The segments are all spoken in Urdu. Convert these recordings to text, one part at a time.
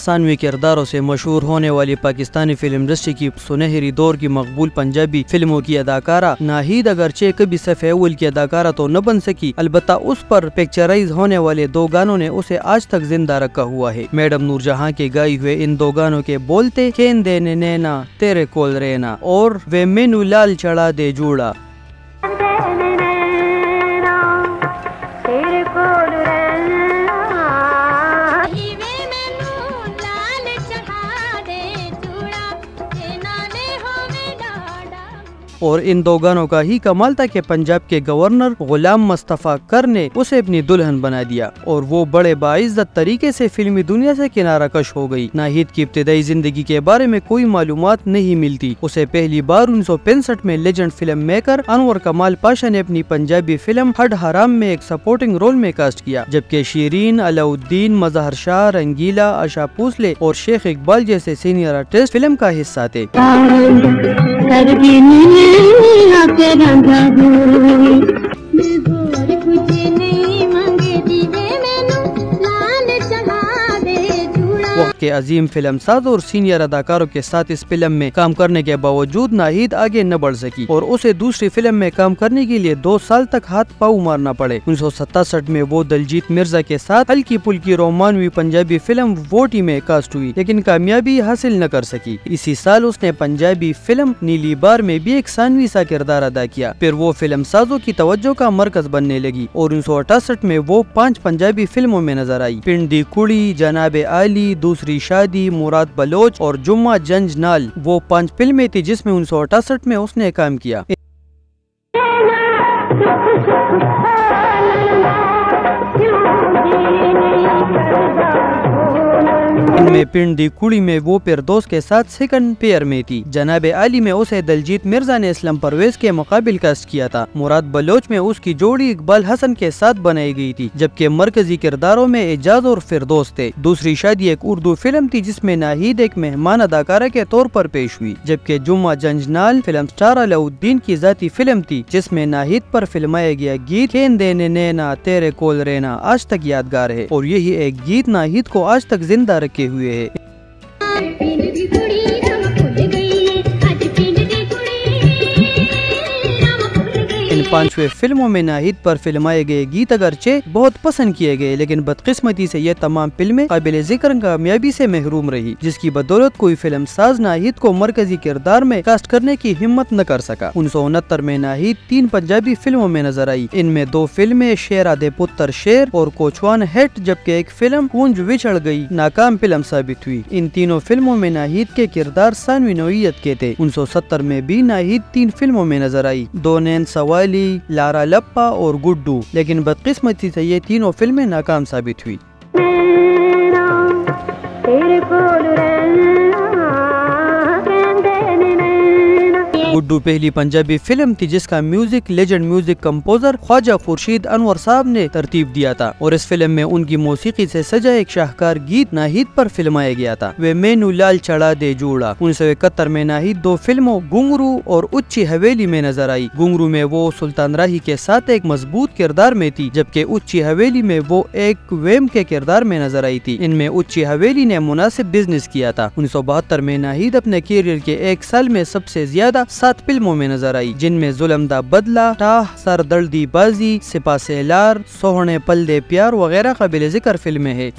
ثانوی کرداروں سے مشہور ہونے والی پاکستانی فلم انڈسٹری کی سنہری دور کی مقبول پنجابی فلموں کی اداکارہ ناہید اگرچہ کبھی صف اول کی اداکارہ تو نہ بن سکی، البتہ اس پر پکچرائز ہونے والے 2 گانوں نے اسے آج تک زندہ رکھا ہوا ہے۔ میڈم نور جہاں کے گائے ہوئے ان 2 گانوں کے بولتے کہندے نے نینا تیرے کول رینا اور وے مینو لال چڑھا دے جوڑا۔ اور ان 2 گانوں کا ہی کمال تھا کہ پنجاب کے گورنر غلام مصطفیٰ کر نے اسے اپنی دلہن بنا دیا اور وہ بڑے باعزت طریقے سے فلمی دنیا سے کنارہ کش ہو گئی۔ ناہید کی ابتدائی زندگی کے بارے میں کوئی معلومات نہیں ملتی۔ اسے پہلی بار 1965 میں legend film maker Anwar Kamal Pasha نے اپنی پنجابی فلم ہڈ حرام میں ایک سپورٹنگ رول میں کاسٹ کیا، جبکہ شیرین، علاؤالدین، مظہر شاہ، رنگیلا، آشا پوسلے اور شیخ اقبال جیسے سینئر آرٹسٹ فلم کا حصہ تھے۔ وقت کے عظیم فلم ساز اور سینئر اداکاروں کے ساتھ اس فلم میں کام کرنے کے باوجود ناہید آگے نہ بڑھ سکی اور اسے دوسری فلم میں کام کرنے کے لیے 2 سال تک ہاتھ پاؤں مارنا پڑے۔ 1967 میں وہ دلجیت مرزا کے ساتھ ہلکی پھلکی رومانوی پنجابی فلم ووٹی میں کاسٹ ہوئی، لیکن کامیابی حاصل نہ کر سکی۔ اسی سال اس نے پنجابی فلم نیلی بار میں بھی ایک ثانوی سا کردار ادا کیا، پھر وہ فلم سازوں کی توجہ کا مرکز بننے لگی اور 1968 میں وہ 5 پنجابی فلموں میں نظر آئی: پنڈی کڑی، جناب عالی، دوسری شادی، مراد بلوچ اور جمعہ جنج نال۔ وہ 5 فلمیں تھی جس میں 1968 میں اس نے کام کیا۔ ان میں پنڈی کڑی میں وہ پردوس کے ساتھ سیکنڈ پیئر میں تھی، جناب عالی میں اسے دلجیت مرزا نے اسلم پرویز کے مقابل کاسٹ کیا تھا، مراد بلوچ میں اس کی جوڑی اقبال حسن کے ساتھ بنائی گئی تھی، جبکہ مرکزی کرداروں میں اعجاز اور فردوس تھے۔ دوسری شادی ایک اردو فلم تھی جس میں ناہید ایک مہمان اداکارہ کے طور پر پیش ہوئی، جبکہ جمعہ جنجنال فلم سٹار علاؤالدین کی ذاتی فلم تھی جس میں ناہید پر فلمایا گیا گیت کہندے نے نینا تیرے کول رینا آج تک یادگار ہے اور یہی ایک گیت ناہید کو آج تک زندہ رکھے ہوئے ہے۔ ان 5 فلموں میں ناہید پر فلمائے گئے گیت اگرچہ بہت پسند کیے گئے، لیکن بدقسمتی سے یہ تمام فلمیں قابل ذکر کامیابی سے محروم رہی، جس کی بدولت کوئی فلم ساز ناہید کو مرکزی کردار میں کاسٹ کرنے کی ہمت نہ کر سکا۔ 1969 میں ناہید 3 پنجابی فلموں میں نظر آئی، ان میں 2 فلمیں شیرا دے پتر شیر اور کوچوان ہٹ، جبکہ ایک فلم کونج وچھڑ گئی ناکام فلم ثابت ہوئی۔ ان تینوں فلموں میں ناہید کے کردار ثانوی نوعیت کے تھے۔ 1970 میں بھی ناہید 3 فلموں میں نظر آئی، 2 نین سوالی، لارا لپا اور گڈو، لیکن بدقسمتی سے یہ تینوں فلمیں ناکام ثابت ہوئی۔ گڈو پہلی پنجابی فلم تھی جس کا music legend music composer Khawaja Khurshid Anwar صاحب نے ترتیب دیا تھا اور اس فلم میں ان کی موسیقی سے سجا ایک شاہکار گیت ناہید پر فلمایا گیا تھا، وہ مینو لال چڑھا دے جوڑا۔ 1971 میں ناہید 2 فلموں گنگرو اور اچھی حویلی میں نظر آئی۔ گنگرو میں وہ سلطان راہی کے ساتھ ایک مضبوط کردار میں تھی، جبکہ اچھی حویلی میں وہ ایک ویم کے کردار میں نظر آئی تھی۔ ان میں اچھی حویلی نے مناسب بزنس کیا تھا۔ 1972 میں ناہید اپنے کیریئر کے 1 سال میں سب سے زیادہ 7 فلموں میں نظر آئی، جن میں ظلم دا بدلہ، ٹاہ، سر دردی بازی، سپا سیلار، سوہنے پل دے پیار وغیرہ قابل ذکر فلمیں ہیں۔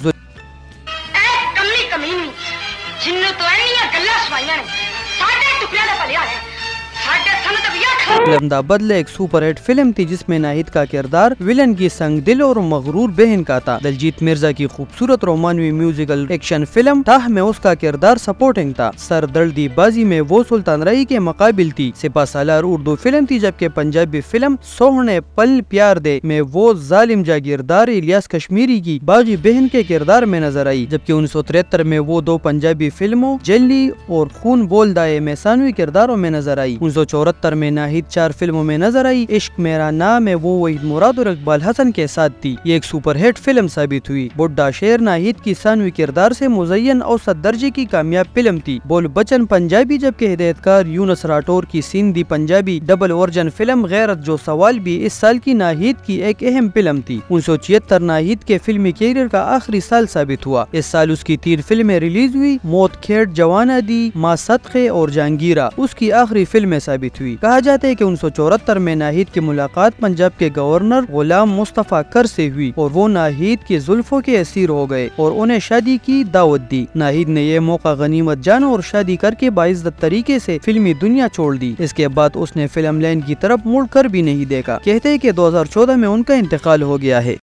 ظلم دا بدلہ ایک سپر ہٹ فلم تھی جس میں ناہید کا کردار ولن کی سنگ دل اور مغرور بہن کا تھا۔ دلجیت مرزا کی خوبصورت رومانوی میوزیکل ایکشن فلم ٹاہ میں اس کا کردار سپورٹنگ تھا۔ سر دردی بازی میں وہ سلطان راہی کے مقابل تھی۔ سپا سالار اردو فلم تھی، جبکہ پنجابی فلم سوہنے پل پیار دے میں وہ ظالم جاگیردار الیاس کشمیری کی باغی بہن کے کردار میں نظر آئی، جبکہ 1973 میں وہ 2 پنجابی فلموں جلی اور خون بول دائے میں ثانوی کرداروں میں نظر آئی۔ 1974 میں ناہید 4 فلموں میں نظر آئی۔ عشق میرا نام ہے وہ وحید مراد اور اقبال حسن کے ساتھ تھی۔ یہ ایک سپر ہٹ فلم ثابت ہوئی۔ بڈھا شیر ناہید کی ثانوی کردار سے مزین اوسط درجے کی کامیاب فلم تھی۔ بول بچن پنجابی جبکہ ہدایتکار یونس راٹور کی Sindhi Punjabi double version film Ghairat جو سوال بھی اس سال کی ناہید کی ایک اہم فلم تھی۔ 1976 ناہید کے فلمی کیریئر کا آخری سال ثابت ہوا۔ اس سال اس کی 3 فلمیں ریلیز ہوئی۔ موت کھیٹ جوانا دی، ماں صدقے اور جہانگیرہ اس کی آخری فلمیں ثابت ہوئی۔ کہا جاتا ہے کہ 1974 میں ناہید کی ملاقات پنجاب کے گورنر غلام مصطفیٰ کر سے ہوئی اور وہ ناہید کے زلفوں کے اسیر ہو گئے اور انہیں شادی کی دعوت دی۔ ناہید نے یہ موقع غنیمت جانا اور شادی کر کے باعزت طریقے سے فلمی دنیا چھوڑ دی۔ اس کے بعد اس نے فلم لائن کی طرف مڑ کر بھی نہیں دیکھا۔ کہتے ہیں کہ 2014 میں ان کا انتقال ہو گیا ہے۔